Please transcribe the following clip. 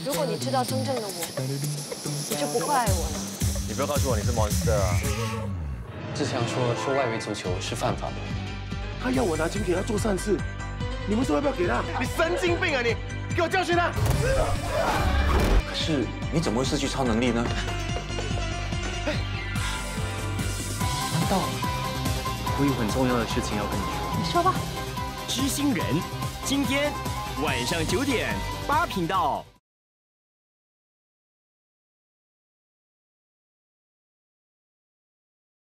如果你知道真正的我，你就不会爱我了。 你不要告诉我你是 monster 啊！ 志强说外围足球是犯法的。 他要我拿钱给他做善事，你们说要不要给他？你神经病啊你！给我教训他！ 可是你怎么会失去超能力呢？ 难道我有很重要的事情要跟你说？ 你说吧。 知心人，今天晚上9点8频道。